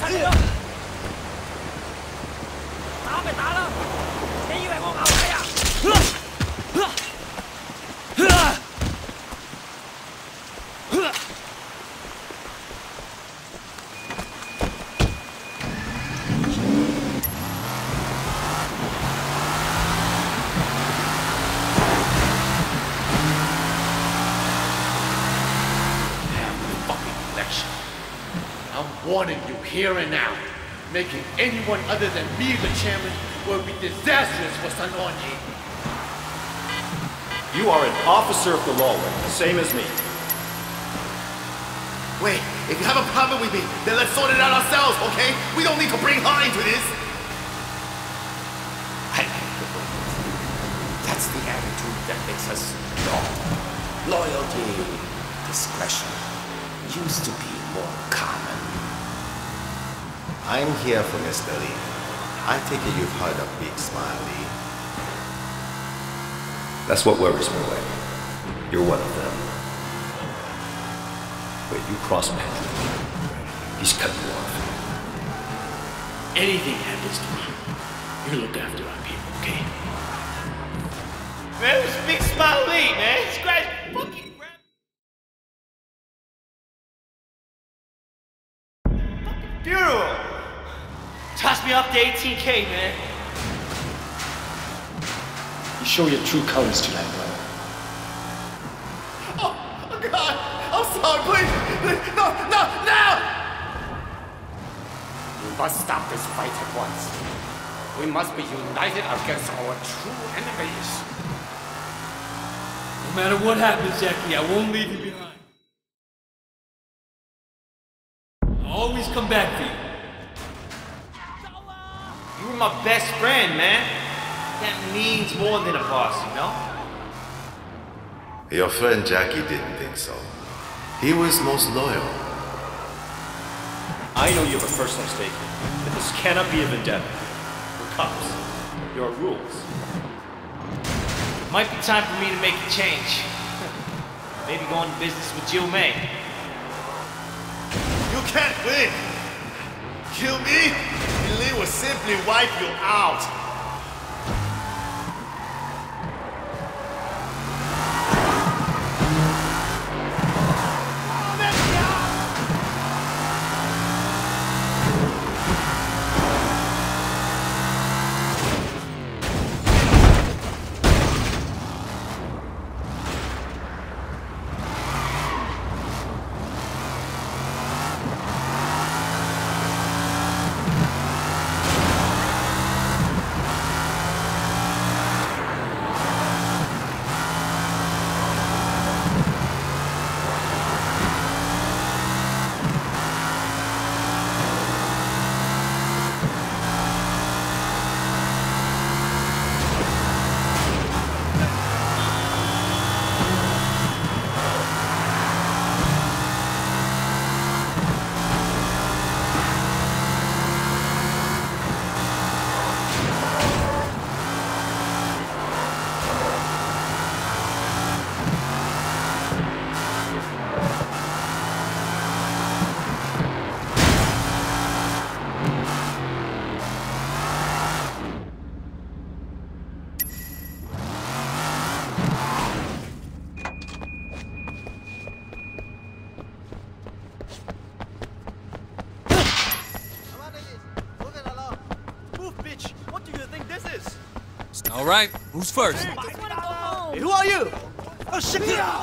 柒你咯！打咪打啦！你以為我咬你啊 Warning you here and now, making anyone other than me the chairman will be disastrous for Sun On Yee. You are an officer of the law, same as me. Wait, if you have a problem with me, then let's sort it out ourselves, okay? We don't need to bring her into this. That's the attitude that makes us strong. Loyalty, discretion, used to be more common. I'm here for Mr. Lee. I take it you've heard of Big Smile Lee. That's what worries me, Wei. You're one of them. Wait, you cross Patrick. He's cut you off. Anything happens to me, you look after our people, okay? Man, who's Big Smile Lee, man? This guy's fucking... Funeral! Toss me up to 18K, man. You show your true colors tonight, brother. Oh, God! I'm sorry, please! No! We must stop this fight at once. We must be united against our true enemies. No matter what happens, Jackie, I won't leave you behind. I'll always come back for you. You were my best friend, man. That means more than a boss, you know? Your friend Jackie didn't think so. He was most loyal. I know you have a personal stake, but this cannot be a vendetta. We're cops. There are rules. Might be time for me to make a change. Maybe go into business with Jill May. You can't win! Kill me, and Lee will simply wipe you out. All right, who's first? Hey, who are you? Oh shit!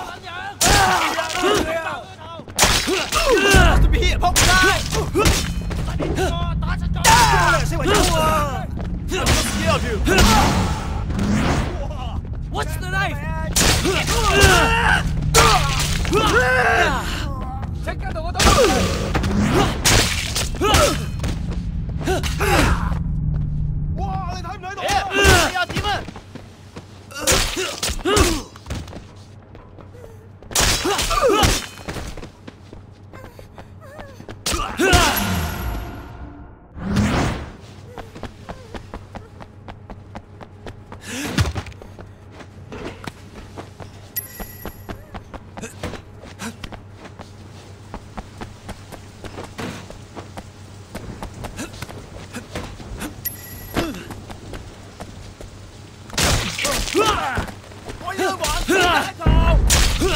To be here, Pop guy! What's the knife?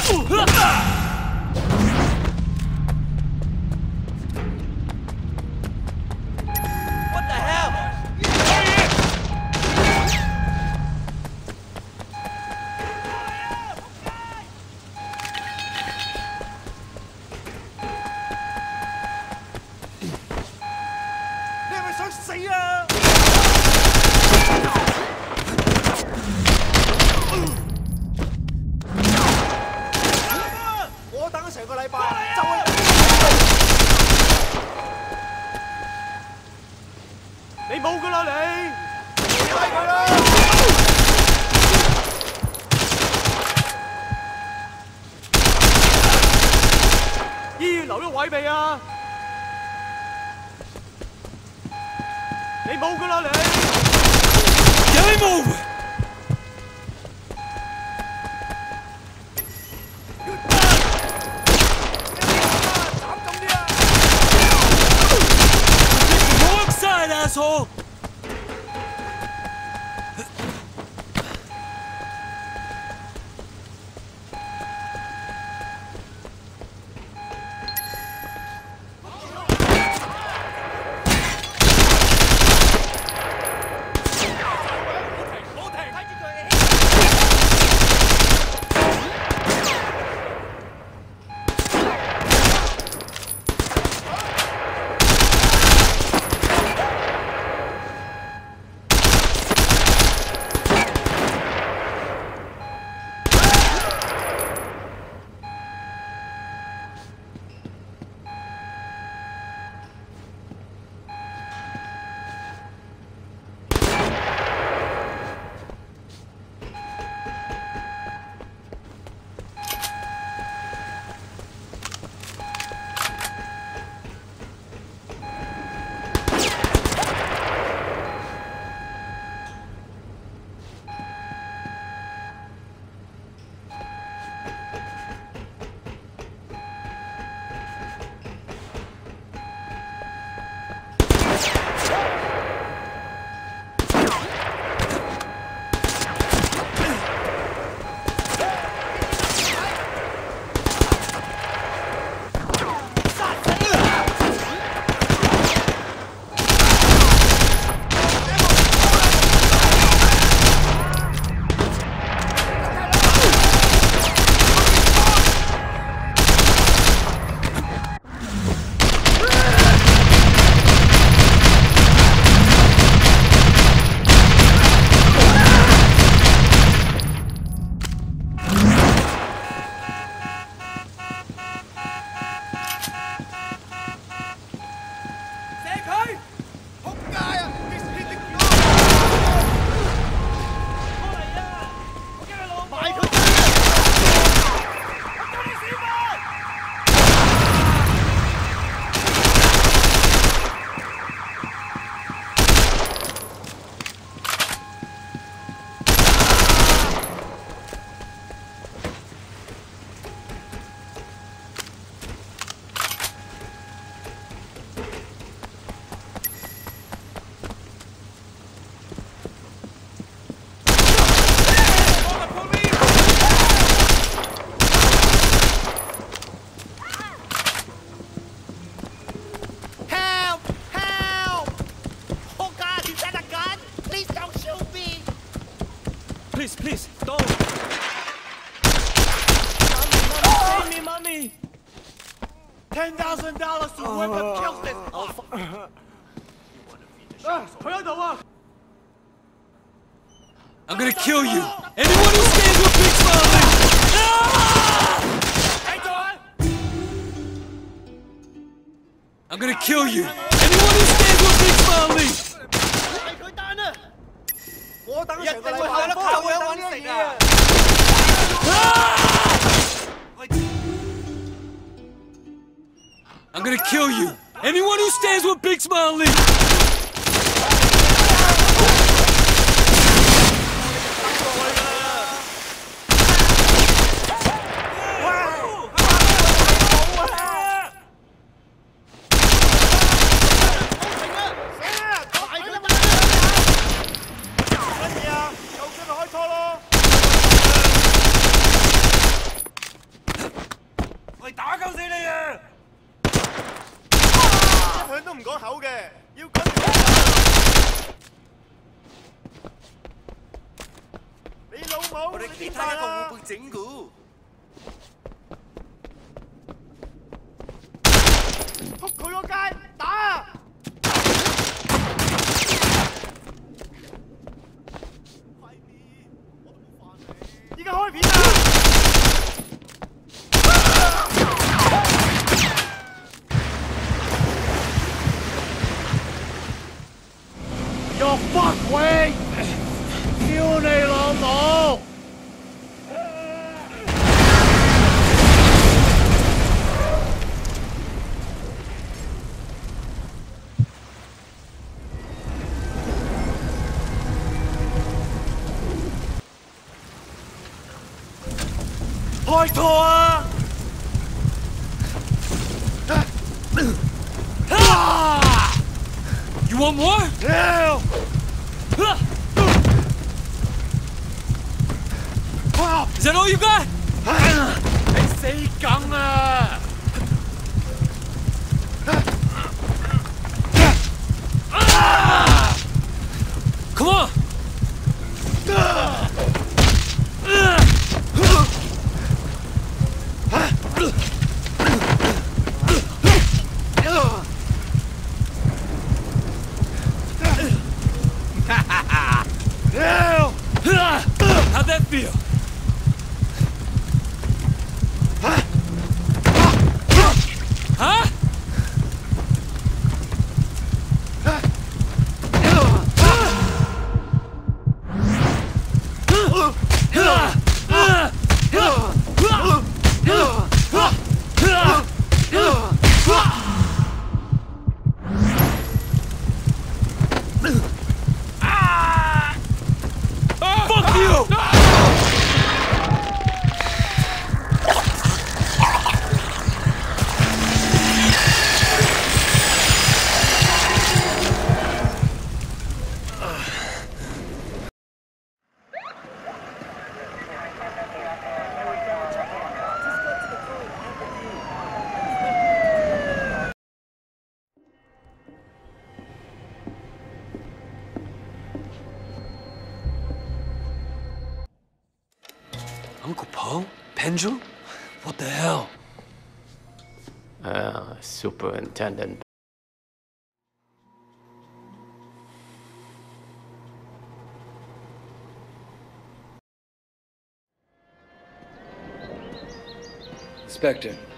Please, don't! Save me, mommy! $10,000 to whoever kills this! I'm gonna kill you! Anyone who stands with Big Smile Lee! I'm gonna kill you! Anyone who stands with Big Smile Lee! 我等成個禮拜都靠佢揾食啊！ I'm gonna kill you! Anyone who stands with Big Smile Lee! 向都唔改口嘅，要跟住。你老母！你點辦啊？會整蠱。仆佢個街，打！快啲！我都冇飯你。依家開片啦！ Your fuckwit！ 屌你老母！ 開拖啊！You want more? Hell! Is that all you got? 你死梗啊！ Come on! How'd that feel? Huh? Fuck you! Uncle Po? Pendrew? What the hell? Superintendent. Inspector,